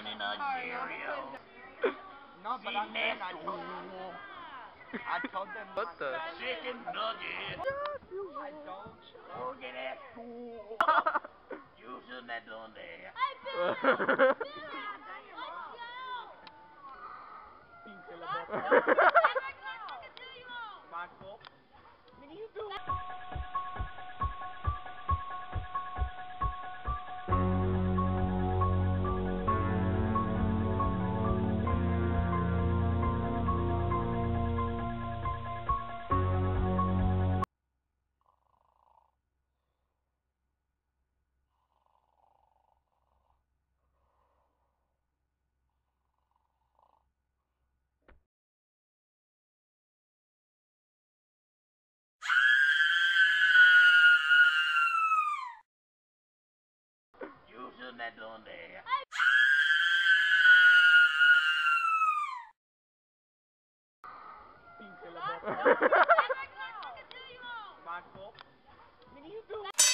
down in Nigeria. No, but I'm saying I told them. What the? Chicken nugget. I don't. Look at that fool. You shouldn't have done that. My fault. Nigga, you do. You shouldn't have done that. My fault. Nigga, you do.